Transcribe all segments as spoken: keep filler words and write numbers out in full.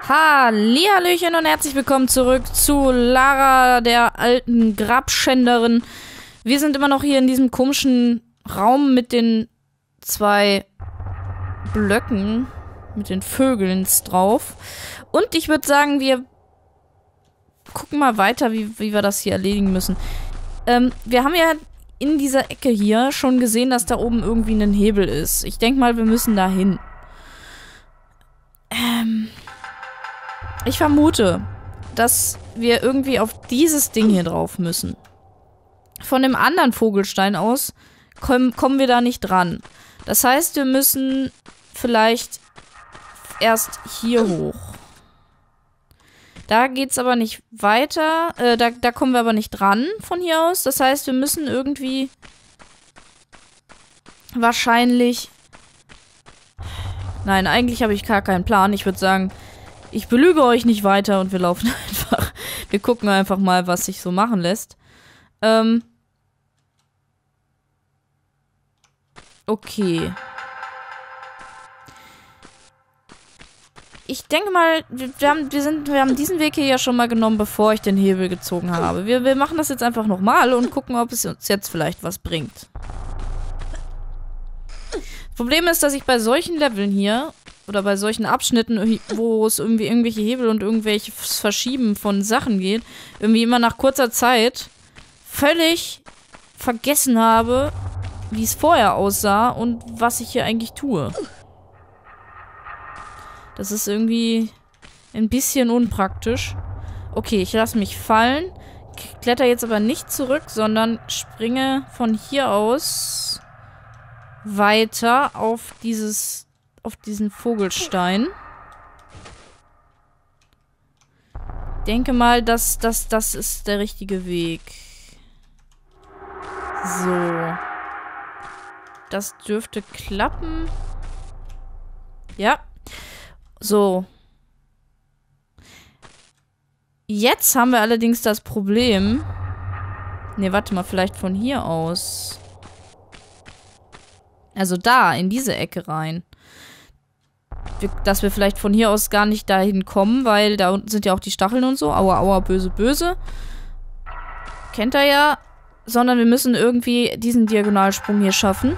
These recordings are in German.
Hallihallöchen und herzlich willkommen zurück zu Lara, der alten Grabschänderin. Wir sind immer noch hier in diesem komischen Raum mit den zwei Blöcken, mit den Vögeln drauf. Und ich würde sagen, wir gucken mal weiter, wie, wie wir das hier erledigen müssen. Ähm, wir haben ja in dieser Ecke hier schon gesehen, dass da oben irgendwie ein Hebel ist. Ich denke mal, wir müssen da hin. Ähm... Ich vermute, dass wir irgendwie auf dieses Ding hier drauf müssen. Von dem anderen Vogelstein aus kommen, kommen wir da nicht dran. Das heißt, wir müssen vielleicht erst hier hoch. Da geht's aber nicht weiter. Äh, da, da kommen wir aber nicht dran von hier aus. Das heißt, wir müssen irgendwie wahrscheinlich... Nein, eigentlich habe ich gar keinen Plan. Ich würde sagen... Ich belüge euch nicht weiter und wir laufen einfach. Wir gucken einfach mal, was sich so machen lässt. Ähm. Okay. Ich denke mal, wir haben, wir, sind, wir haben diesen Weg hier ja schon mal genommen, bevor ich den Hebel gezogen habe. Wir, wir machen das jetzt einfach nochmal und gucken, ob es uns jetzt vielleicht was bringt. Das Problem ist, dass ich bei solchen Leveln hier... oder bei solchen Abschnitten, wo es irgendwie irgendwelche Hebel und irgendwelches Verschieben von Sachen geht, irgendwie immer nach kurzer Zeit völlig vergessen habe, wie es vorher aussah und was ich hier eigentlich tue. Das ist irgendwie ein bisschen unpraktisch. Okay, ich lasse mich fallen, kletter jetzt aber nicht zurück, sondern springe von hier aus weiter auf dieses auf diesen Vogelstein. Denke mal, dass das das ist der richtige Weg. So. Das dürfte klappen. Ja. So. Jetzt haben wir allerdings das Problem. Ne, warte mal, vielleicht von hier aus. Also da, in diese Ecke rein. Dass wir vielleicht von hier aus gar nicht dahin kommen, weil da unten sind ja auch die Stacheln und so. Aua, aua, böse, böse. Kennt er ja. Sondern wir müssen irgendwie diesen Diagonalsprung hier schaffen.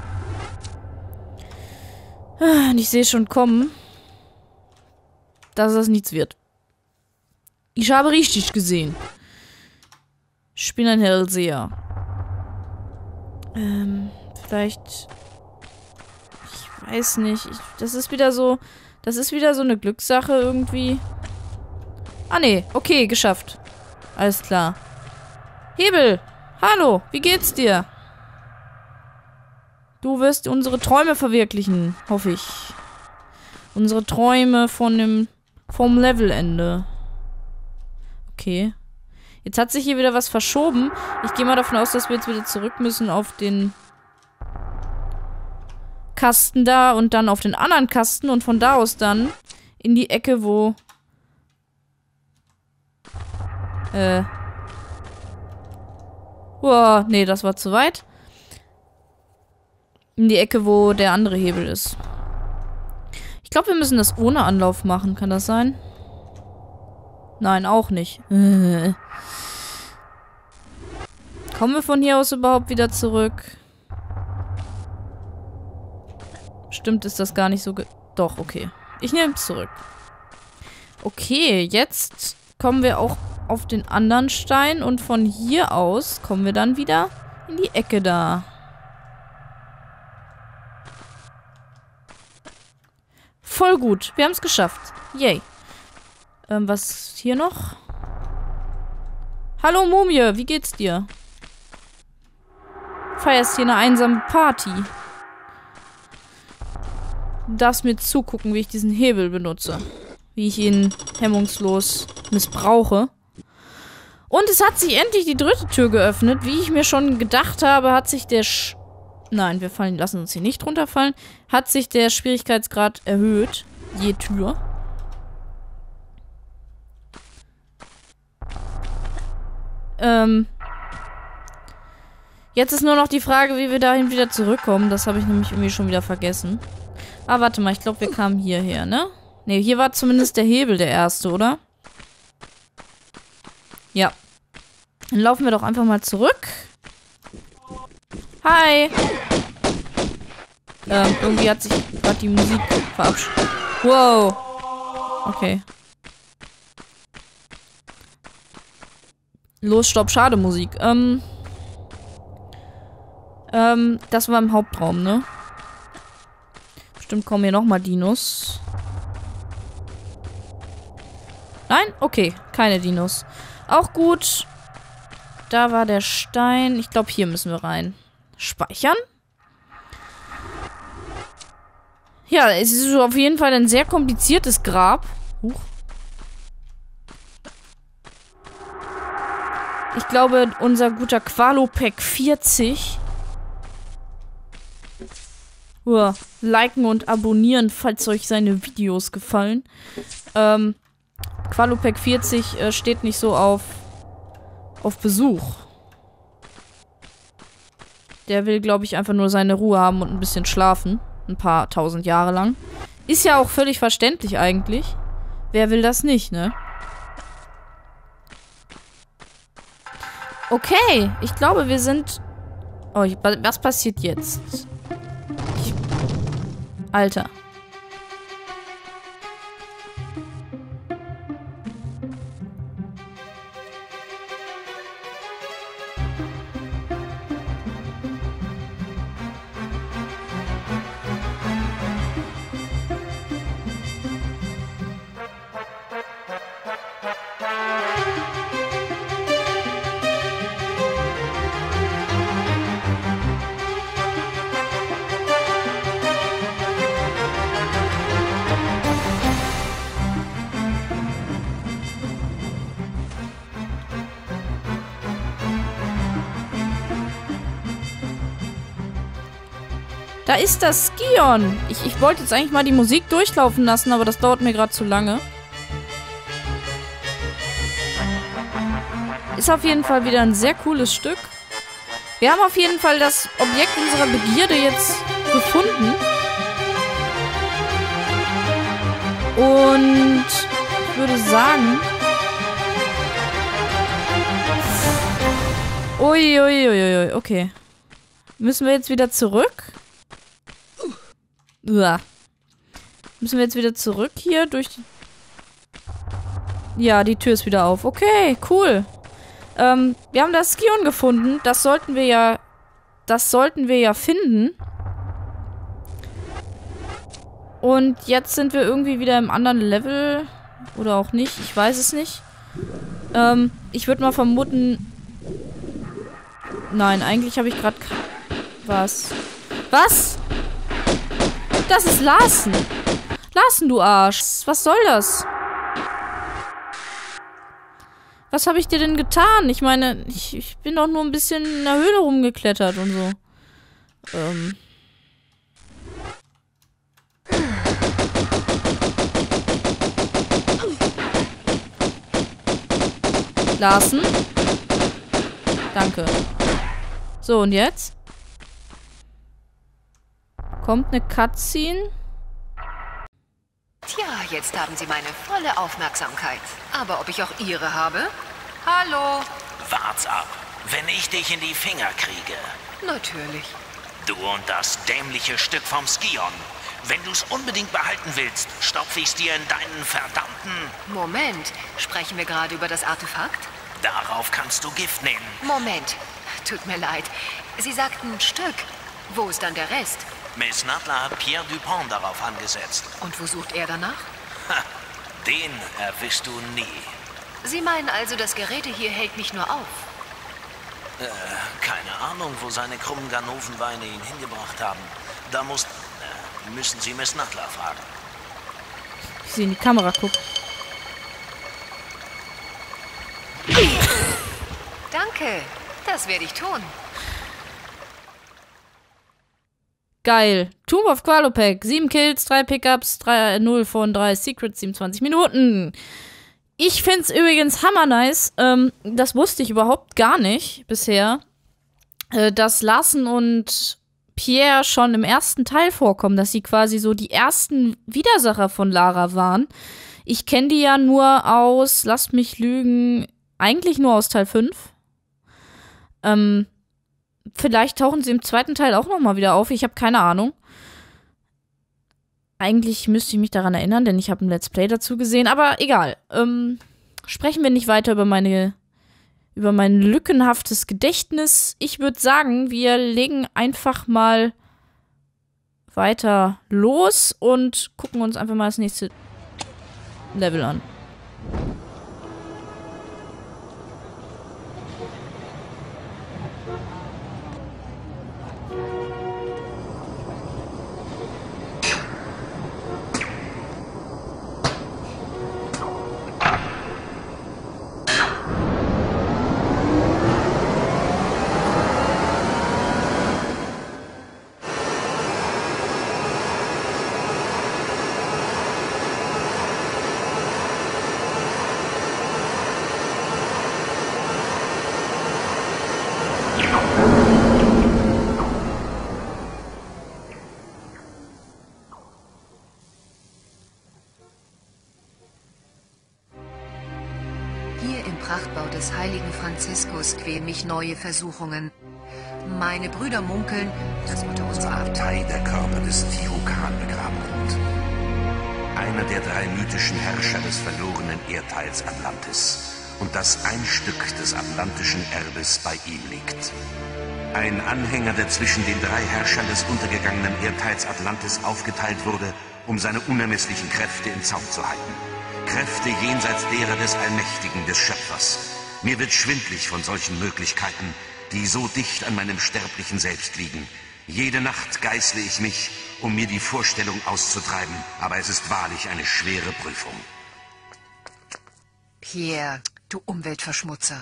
Und ich sehe schon kommen, dass das nichts wird. Ich habe richtig gesehen. Ich bin ein Hellseher. Ähm, vielleicht... Weiß nicht. Ich, das ist wieder so... Das ist wieder so eine Glückssache irgendwie. Ah, nee. Okay, geschafft. Alles klar. Hebel! Hallo! Wie geht's dir? Du wirst unsere Träume verwirklichen, hoffe ich. Unsere Träume von dem... vom Levelende. Okay. Jetzt hat sich hier wieder was verschoben. Ich gehe mal davon aus, dass wir jetzt wieder zurück müssen auf den... Kasten da und dann auf den anderen Kasten und von da aus dann in die Ecke, wo äh Boah, nee, das war zu weit. In die Ecke, wo der andere Hebel ist. Ich glaube, wir müssen das ohne Anlauf machen. Kann das sein? Nein, auch nicht. Äh. Kommen wir von hier aus überhaupt wieder zurück? Stimmt, ist das gar nicht so ge... Doch, okay. Ich nehme es zurück. Okay, jetzt kommen wir auch auf den anderen Stein und von hier aus kommen wir dann wieder in die Ecke da. Voll gut. Wir haben es geschafft. Yay. Ähm, was hier noch? Hallo Mumie, wie geht's dir? Feierst hier eine einsame Party. Du darfst mir zugucken, wie ich diesen Hebel benutze. Wie ich ihn hemmungslos missbrauche. Und es hat sich endlich die dritte Tür geöffnet. Wie ich mir schon gedacht habe, hat sich der Sch... Nein, wir fallen, lassen uns hier nicht runterfallen. Hat sich der Schwierigkeitsgrad erhöht. Je Tür. Ähm... Jetzt ist nur noch die Frage, wie wir dahin wieder zurückkommen. Das habe ich nämlich irgendwie schon wieder vergessen. Ah, warte mal, ich glaube, wir kamen hierher, ne? Ne, hier war zumindest der Hebel der erste, oder? Ja. Dann laufen wir doch einfach mal zurück. Hi. Ähm, irgendwie hat sich gerade die Musik verabschiedet. Wow. Okay. Los, stopp, schade Musik. Ähm. Ähm, das war im Hauptraum, ne? Bestimmt kommen hier nochmal Dinos. Nein? Okay, keine Dinos. Auch gut. Da war der Stein. Ich glaube, hier müssen wir rein. Speichern. Ja, es ist auf jeden Fall ein sehr kompliziertes Grab. Huch. Ich glaube, unser guter Qualopec vierzig. Uah, liken und abonnieren, falls euch seine Videos gefallen. Ähm, Qualopec vierzig äh, steht nicht so auf, auf Besuch. Der will, glaube ich, einfach nur seine Ruhe haben und ein bisschen schlafen. Ein paar tausend Jahre lang. Ist ja auch völlig verständlich eigentlich. Wer will das nicht, ne? Okay, ich glaube, wir sind... Oh, ich, was passiert jetzt? Ich, Alter. Da ist das Skion. Ich, ich wollte jetzt eigentlich mal die Musik durchlaufen lassen, aber das dauert mir gerade zu lange. Ist auf jeden Fall wieder ein sehr cooles Stück. Wir haben auf jeden Fall das Objekt unserer Begierde jetzt gefunden. Und ich würde sagen... Uiuiuiui, okay. Müssen wir jetzt wieder zurück? Uah. Müssen wir jetzt wieder zurück hier durch die... Ja, die Tür ist wieder auf. Okay, cool. Ähm, wir haben das Skion gefunden. Das sollten wir ja... Das sollten wir ja finden. Und jetzt sind wir irgendwie wieder im anderen Level. Oder auch nicht. Ich weiß es nicht. Ähm, ich würde mal vermuten... Nein, eigentlich habe ich gerade... Was? Was? Das ist Larsen. Larsen, du Arsch. Was soll das? Was habe ich dir denn getan? Ich meine, ich, ich bin doch nur ein bisschen in der Höhle rumgeklettert und so. Ähm. Larsen? Danke. So, und jetzt? Kommt eine Cutscene? Tja, jetzt haben Sie meine volle Aufmerksamkeit. Aber ob ich auch Ihre habe? Hallo? Wart's ab, wenn ich dich in die Finger kriege. Natürlich. Du und das dämliche Stück vom Skion. Wenn du's unbedingt behalten willst, stopf ich's dir in deinen verdammten... Moment, sprechen wir gerade über das Artefakt? Darauf kannst du Gift nehmen. Moment, tut mir leid. Sie sagten Stück. Wo ist dann der Rest? Miss Nadler hat Pierre Dupont darauf angesetzt. Und wo sucht er danach? Ha, den erwischst du nie. Sie meinen also, das Gerät hier hält mich nur auf? Äh, keine Ahnung, wo seine krummen Ganovenbeine ihn hingebracht haben. Da muss, äh, müssen Sie Miss Nadler fragen. Ich sehe in die Kamera gucken. Danke, das werde ich tun. Geil. Tomb of Qualopec. sieben Kills, drei Pickups, null von drei Secrets, siebenundzwanzig Minuten. Ich find's übrigens hammer nice. Ähm, das wusste ich überhaupt gar nicht bisher. Äh, dass Larsen und Pierre schon im ersten Teil vorkommen, dass sie quasi so die ersten Widersacher von Lara waren. Ich kenne die ja nur aus, lasst mich lügen, eigentlich nur aus Teil fünf. Ähm, vielleicht tauchen sie im zweiten Teil auch nochmal wieder auf, ich habe keine Ahnung. Eigentlich müsste ich mich daran erinnern, denn ich habe ein Let's Play dazu gesehen, aber egal. Ähm, sprechen wir nicht weiter über meine, über mein lückenhaftes Gedächtnis. Ich würde sagen, wir legen einfach mal weiter los und gucken uns einfach mal das nächste Level an. Prachtbau des heiligen Franziskus quälen mich neue Versuchungen. Meine Brüder munkeln, dass unter unserer Abtei der Körper des Tirukan begraben ruht. Einer der drei mythischen Herrscher des verlorenen Erdteils Atlantis. Und dass ein Stück des atlantischen Erbes bei ihm liegt. Ein Anhänger, der zwischen den drei Herrschern des untergegangenen Erdteils Atlantis aufgeteilt wurde, um seine unermesslichen Kräfte in Zaum zu halten. Kräfte jenseits derer des Allmächtigen, des Schöpfers. Mir wird schwindlig von solchen Möglichkeiten, die so dicht an meinem sterblichen Selbst liegen. Jede Nacht geißle ich mich, um mir die Vorstellung auszutreiben, aber es ist wahrlich eine schwere Prüfung. Pierre, du Umweltverschmutzer.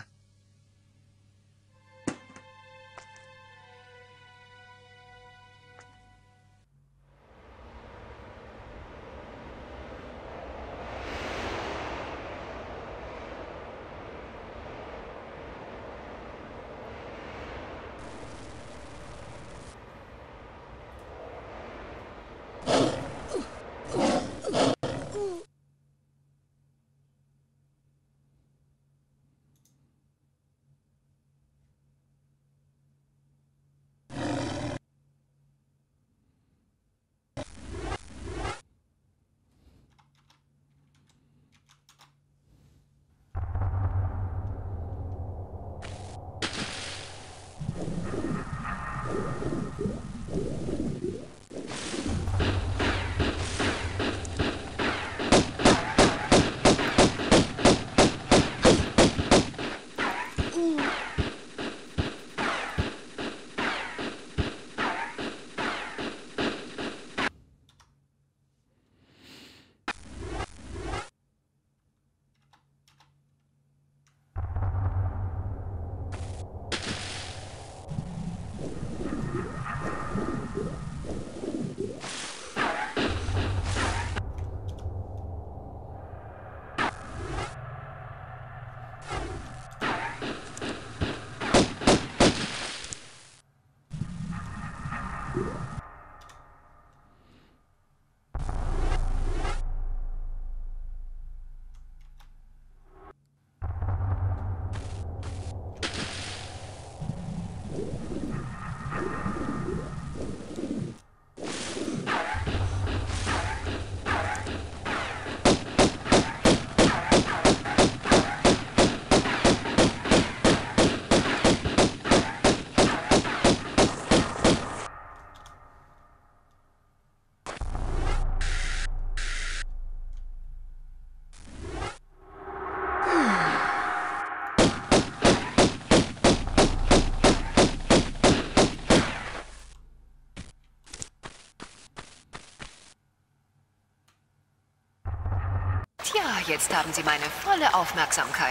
Tja, jetzt haben Sie meine volle Aufmerksamkeit.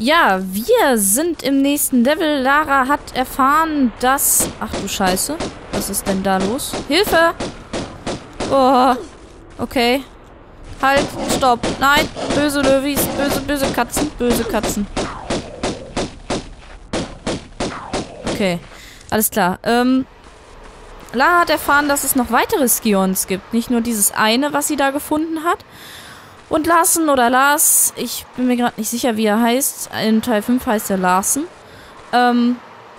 Ja, wir sind im nächsten Level. Lara hat erfahren, dass... Ach du Scheiße. Was ist denn da los? Hilfe! Oh. Okay. Halt, stopp. Nein, böse Löwis, böse, böse Katzen, böse Katzen. Okay, alles klar. Ähm, Lara hat erfahren, dass es noch weitere Scions gibt. Nicht nur dieses eine, was sie da gefunden hat. Und Larsen oder Lars, ich bin mir gerade nicht sicher, wie er heißt. In Teil fünf heißt er Larsen. Ähm,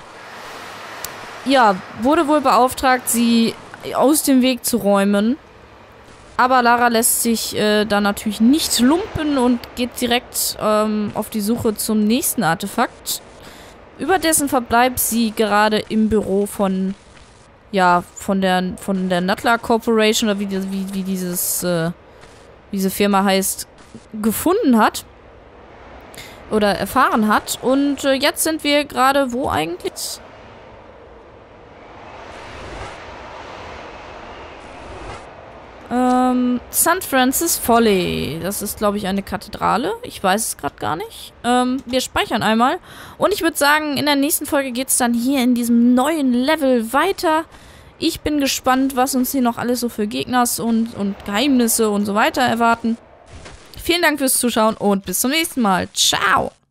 ja, wurde wohl beauftragt, sie aus dem Weg zu räumen. Aber Lara lässt sich äh, da natürlich nicht lumpen und geht direkt ähm, auf die Suche zum nächsten Artefakt. Über dessen Verbleib sie gerade im Büro von, ja, von der, von der Nuttler Corporation oder wie, wie, wie dieses, äh, diese Firma heißt, gefunden hat. Oder erfahren hat. Und äh, jetzt sind wir gerade wo eigentlich? Ähm, Sankt Francis Folly. Das ist, glaube ich, eine Kathedrale. Ich weiß es gerade gar nicht. Ähm, wir speichern einmal. Und ich würde sagen, in der nächsten Folge geht es dann hier in diesem neuen Level weiter. Ich bin gespannt, was uns hier noch alles so für Gegners und, und Geheimnisse und so weiter erwarten. Vielen Dank fürs Zuschauen und bis zum nächsten Mal. Ciao!